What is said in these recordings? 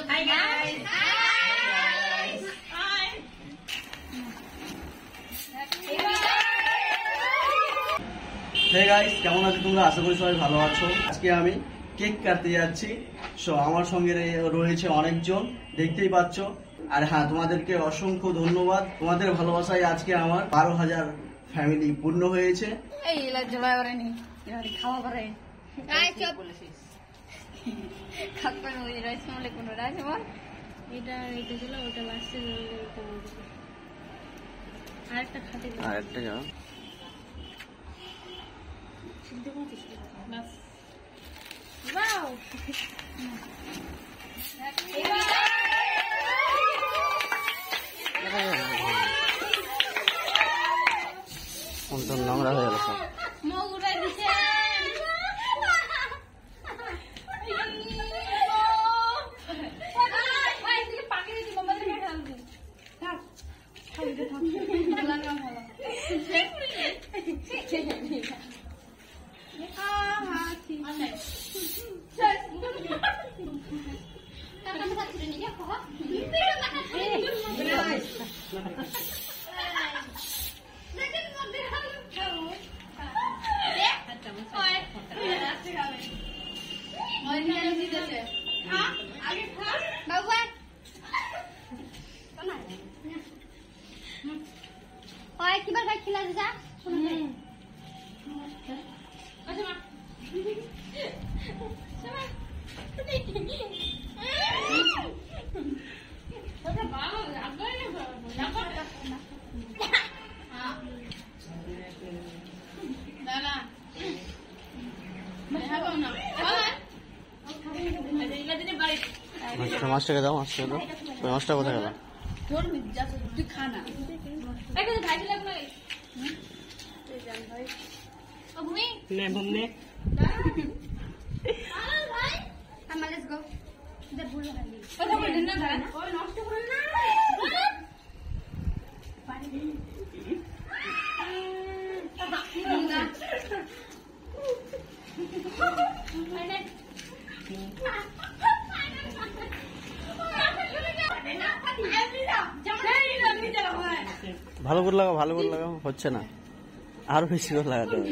Hi guys. Hi. Hey guys, কেমন আছো তোমরা? আশা করি সবাই ভালো আছো। আজকে আমি কেক কাটতে যাচ্ছি। সো আমার সঙ্গে রয়েছে অনেকজন, দেখতেই পাচ্ছ। আর হ্যাঁ, তোমাদেরকে অসংখ্য ধন্যবাদ। তোমাদের ভালোবাসায় আজকে আমার 12,000 ফ্যামিলি পূর্ণ হয়েছে। এই লজ্জা করে নি খাওয়া করে খাপ্পা ওই রাইস মলে কোন রাইস বল এটা দিল ওটা লাস্টে আরেকটা খাতে আরেকটা যাও। বাস ওয়াও কোনটা নোংরা হয়ে গেল সব। মুখ উঠাই দিছে কিবার ভাই খিলা যা মাছটাকে দাও, মাছটাকে দাও। ওই মাছটা কোথায় গেল? তুই খানা ভালো করে লাগাও, ভালো করে লাগাও। হচ্ছে না, আরো বেশি করে লাগাতে হবে।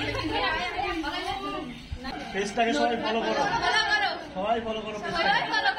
পেজটাকে সবাই ফলো করো, সবাই ফলো করো।